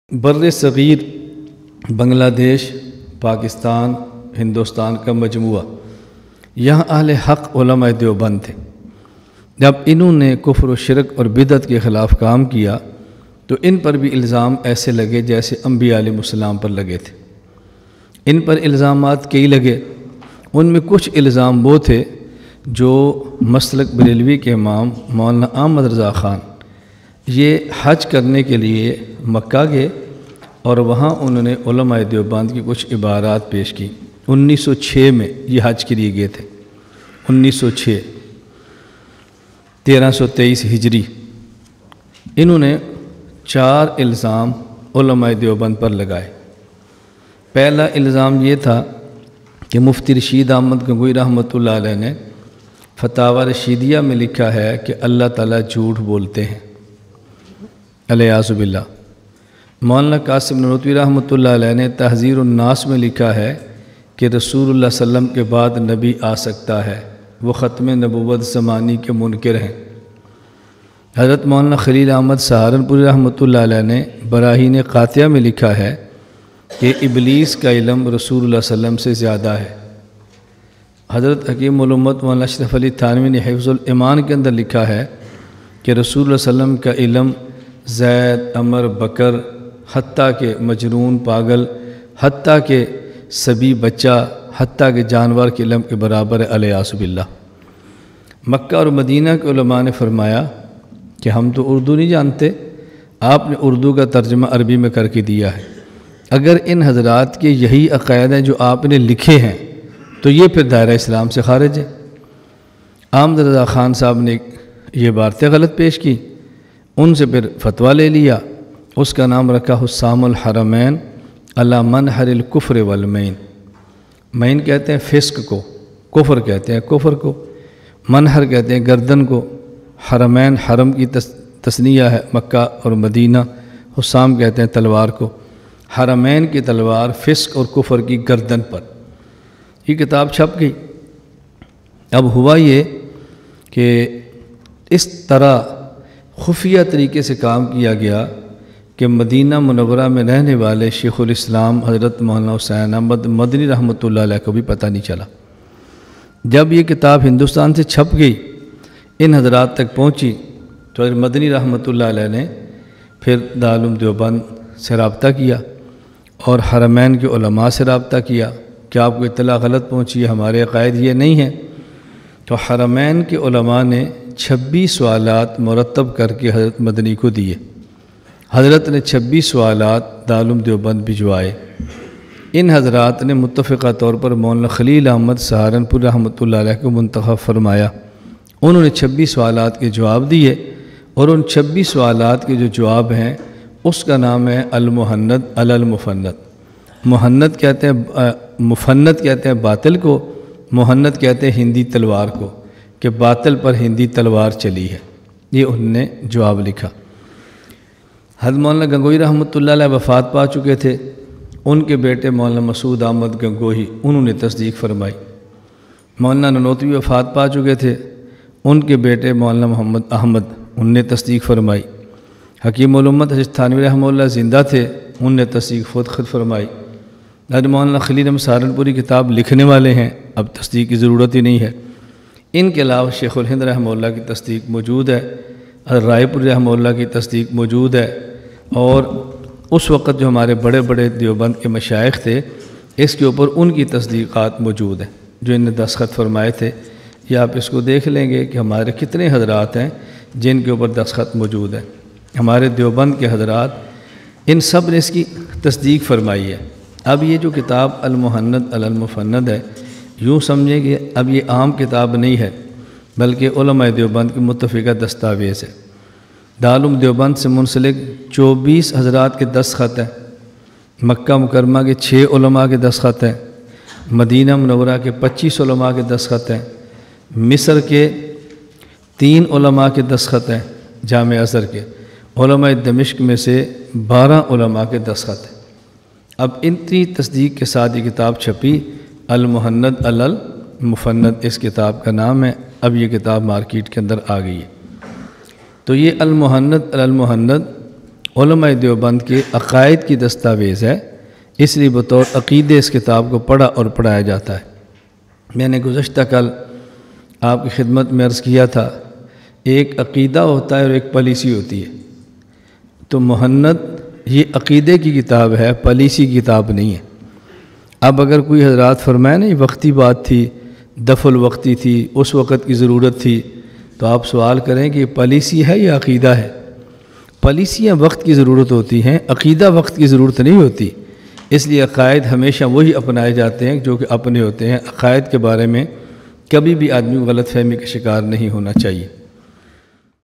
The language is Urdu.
بر صغیر بنگلہ دیش، پاکستان، ہندوستان کا مجموعہ، یہاں اہل حق علماء دیوبند تھے۔ جب انہوں نے کفر و شرک اور بدعت کے خلاف کام کیا تو ان پر بھی الزام ایسے لگے جیسے انبیاء علیہ السلام پر لگے تھے۔ ان پر الزامات کئی لگے، ان میں کچھ الزام وہ تھے جو مسلک بریلوی کے امام مولانا احمد رضا خان یہ حج کرنے کے لیے مکہ گئے اور وہاں انہوں نے علماء دیوبند کی کچھ عبارات پیش کی۔ 1906 میں یہ حج کے لیے گئے تھے، 1906، 1323 ہجری۔ انہوں نے 4 الزام علماء دیوبند پر لگائے۔ پہلا الزام یہ تھا کہ مفتی رشید احمد گنگوئی رحمۃ اللہ علیہ نے فتاوی رشیدیہ میں لکھا ہے کہ اللہ تعالیٰ جھوٹ بولتے ہیں، الیاذ باللہ۔ مولانا قاسم نانوتوی رحمۃ اللہ علیہ نے تحذیر الناس میں لکھا ہے کہ رسول اللہ صلی اللہ علیہ وسلم کے بعد نبی آ سکتا ہے، وہ ختم نبوت زمانی کے منکر ہیں۔ حضرت مولانا خلیل احمد سہارنپوری رحمۃ اللہ علیہ نے براہین قاطعہ میں لکھا ہے کہ ابلیس کا علم رسول اللہ صلی اللہ علیہ وسلم سے زیادہ ہے۔ حضرت حکیم الامت مولانا اشرف علی تھانوی نے حفظ الایمان کے اندر لکھا ہے کہ رسول اللہ صلی اللہ علیہ وسلم کا علم زید، عمر، بکر، حتیٰ کہ مجنون، پاگل، حتیٰ کہ صبی بچہ، حتیٰ کہ جانور کے علم کے برابر ہے، الیاذ باللہ۔ مکہ اور مدینہ کے علماء نے فرمایا کہ ہم تو اردو نہیں جانتے، آپ نے اردو کا ترجمہ عربی میں کر کے دیا ہے۔ اگر ان حضرات کے یہی عقائد ہیں جو آپ نے لکھے ہیں تو یہ پھر دائرہ اسلام سے خارج ہے۔ احمد رضا خان صاحب نے یہ باتیں غلط پیش کی، ان سے پھر فتویٰ لے لیا، اس کا نام رکھا حسام الحرمین علی منحر الکفر والمین۔ مین کہتے ہیں فسق کو، کفر کہتے ہیں کفر کو، منحر کہتے ہیں گردن کو، حرمین حرم کی تثنیہ ہے مکہ اور مدینہ، حسام کہتے ہیں تلوار کو، حرمین کی تلوار فسق اور کفر کی گردن پر۔ یہ کتاب چھپ گئی۔ اب ہوا یہ کہ اس طرح خفیہ طریقے سے کام کیا گیا کہ مدینہ منورہ میں رہنے والے شیخ الاسلام حضرت مولانا حسین احمد مدنی رحمۃ اللہ علیہ کو بھی پتہ نہیں چلا۔ جب یہ کتاب ہندوستان سے چھپ گئی، ان حضرات تک پہنچی، تو حضرت مدنی رحمۃ اللہ علیہ نے پھر دارالعلوم دیوبند سے رابطہ کیا اور حرمین کے علماء سے رابطہ کیا کہ آپ کو اطلاع غلط پہنچی ہے، ہمارے عقائد یہ نہیں ہیں۔ تو حرمین کے علماء نے 26 سوالات مرتب کر کے حضرت مدنی کو دیے۔ حضرت نے 26 سوالات دارالعلوم دیوبند بھجوائے۔ ان حضرات نے متفقہ طور پر مولانا خلیل احمد سہارنپور رحمۃ اللہ علیہ کو منتخب فرمایا۔ انہوں نے 26 سوالات کے جواب دیے اور ان 26 سوالات کے جو جواب ہیں اس کا نام ہے المحند علی المفند۔ محند کہتے ہیں، مفند کہتے ہیں باطل کو، محند کہتے ہیں ہندی تلوار کو، کہ باطل پر ہندی تلوار چلی ہے۔ یہ انہوں نے جواب لکھا۔ حضرت مولانا گنگوئی رحمۃ اللہ علیہ وفات پا چکے تھے، ان کے بیٹے مولانا مسعود احمد گنگوئی انہوں نے تصدیق فرمائی۔ مولانا نانوتوی وفات پا چکے تھے، ان کے بیٹے مولانا محمد احمد انہوں نے تصدیق فرمائی۔ حکیم الامت حضرت تھانوی رحمہ اللہ زندہ تھے، انہوں نے تصدیق خود فرمائی۔ حضرت مولانا خلیل احمد سہارنپوری کتاب لکھنے والے ہیں، اب تصدیق کی ضرورت ہی نہیں ہے۔ ان کے علاوہ شیخ الہند رحمہ اللہ کی تصدیق موجود ہے، حضرت رائے پوری رحمہ اللہ کی تصدیق موجود ہے، اور اس وقت جو ہمارے بڑے بڑے دیوبند کے مشائخ تھے اس کے اوپر ان کی تصدیقات موجود ہیں جو ان نے دستخط فرمائے تھے۔ یا آپ اس کو دیکھ لیں گے کہ ہمارے کتنے حضرات ہیں جن کے اوپر دستخط موجود ہیں۔ ہمارے دیوبند کے حضرات ان سب نے اس کی تصدیق فرمائی ہے۔ اب یہ جو کتاب المحند علی المفند ہے، یوں سمجھیں کہ اب یہ عام کتاب نہیں ہے بلکہ علماء دیوبند کی متفقہ دستاویز ہے۔ دارالعلوم دیوبند سے منسلک 24 حضرات کے دستخط ہیں، مکہ مکرمہ کے 6 علماء کے دستخط ہیں، مدینہ منورہ کے 25 علماء کے دستخط ہیں، مصر کے 3 علماء کے دستخط ہیں، جامع ازہر کے، علماء دمشق میں سے 12 علماء کے دستخط ہیں۔ اب اتنی تصدیق کے ساتھ یہ کتاب چھپی، المحند علی المفند اس کتاب کا نام ہے۔ اب یہ کتاب مارکیٹ کے اندر آ گئی ہے۔ تو یہ المحند علی المحند علماء دیوبند کے عقائد کی دستاویز ہے، اس لیے بطور عقیدے اس کتاب کو پڑھا اور پڑھایا جاتا ہے۔ میں نے گزشتہ کل آپ کی خدمت میں عرض کیا تھا، ایک عقیدہ ہوتا ہے اور ایک پالیسی ہوتی ہے۔ تو مہند یہ عقیدے کی کتاب ہے، پالیسی کی کتاب نہیں ہے۔ اب اگر کوئی حضرات فرمائے نا یہ وقتی بات تھی، دفع الوقتی تھی، اس وقت کی ضرورت تھی، تو آپ سوال کریں کہ یہ پالیسی ہے یا عقیدہ ہے؟ پالیسیاں وقت کی ضرورت ہوتی ہیں، عقیدہ وقت کی ضرورت نہیں ہوتی۔ اس لیے عقائد ہمیشہ وہی اپنائے جاتے ہیں جو کہ اپنے ہوتے ہیں۔ عقائد کے بارے میں کبھی بھی آدمی غلط فہمی کا شکار نہیں ہونا چاہیے۔